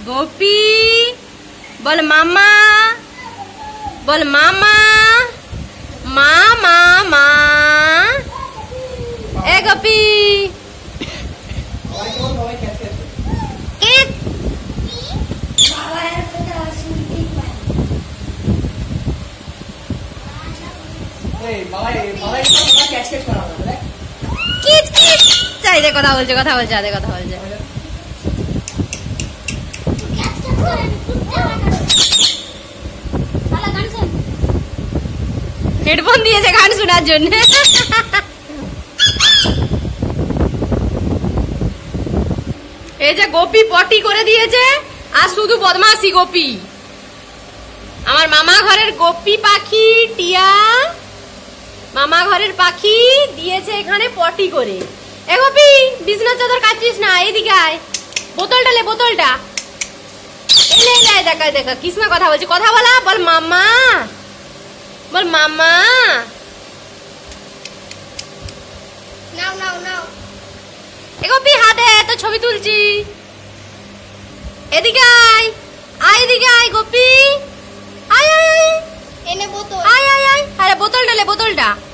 गोपी बोल मामा, बोल मामा, मामा मा। ए गोपी কথা বলছে কথা বলছে আদে কথা বলছে। হেডফোন দিয়েছে গান শোনার জন্য। এই যে গোপী পটি করে দিয়েছে আর শুধু বদমাসি গোপী। আমার মামা ঘরের গোপী পাখি টিয়া, মামা ঘরের পাখি দিয়েছে এখানে পটি করে। এ গোপী বিছনা চাদর কাটছিস না, এদিকে আয়, বোতলটা লে, বোতলটা এলে এলে। দেখা দেখা কৃষ্ণা কথা বলছে, কথা বলা, বল মামা, বল মামা। নাও নাও নাও। এ গোপী হাতে তো ছবি তুলছি, এদিকে আয়, আয় এদিকে আয় গোপী, আয় আয় আয়, এনে বোতল, আয় আয় আয়। আরে বোতলটা লে, বোতলটা।